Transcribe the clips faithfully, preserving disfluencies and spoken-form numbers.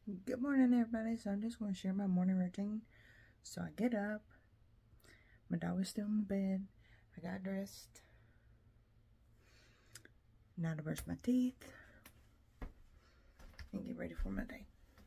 Good morning, everybody. So I'm just going to share my morning routine. So I get up, my dog is still in the bed, I got dressed, now to brush my teeth and get ready for my day.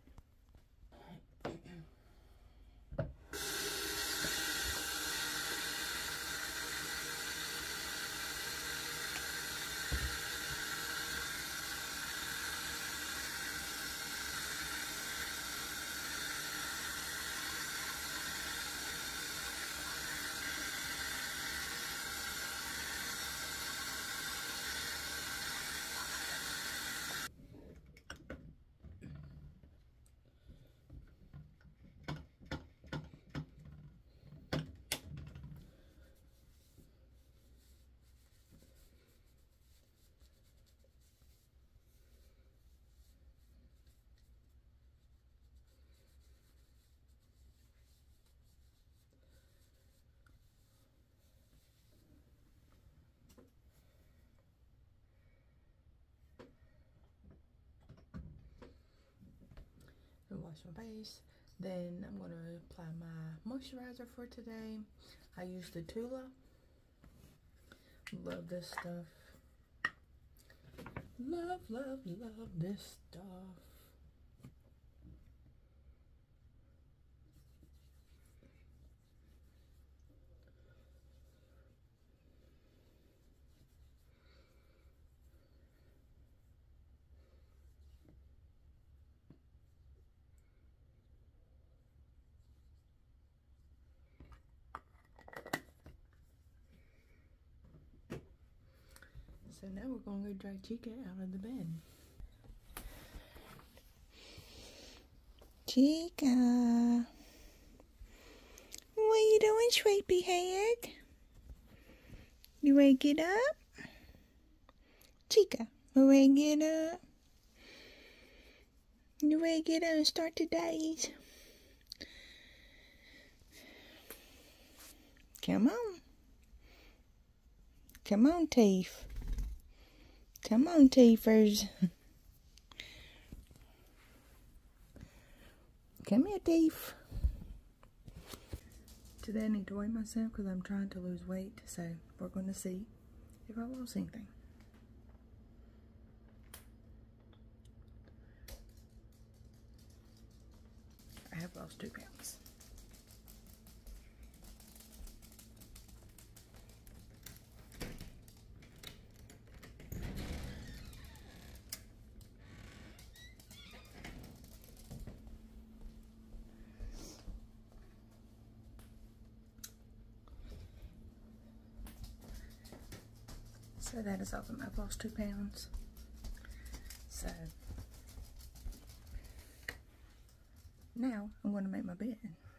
Wash my face, then I'm going to apply my moisturizer for today. I use the Tula. Love this stuff. Love, love, love this stuff. So now we're going to go drag Chica out of the bed. Chica, what you doing, sleepy head? You ready to get up? Chica, you ready to get up? You ready to get up and start the days? Come on. Come on, teeth. Come on, teethers. Come here, teeth. Today I need to weigh myself because I'm trying to lose weight. So we're going to see if I lost anything. I have lost two pounds. So that is awesome. I've lost two pounds. So now I'm going to make my bed.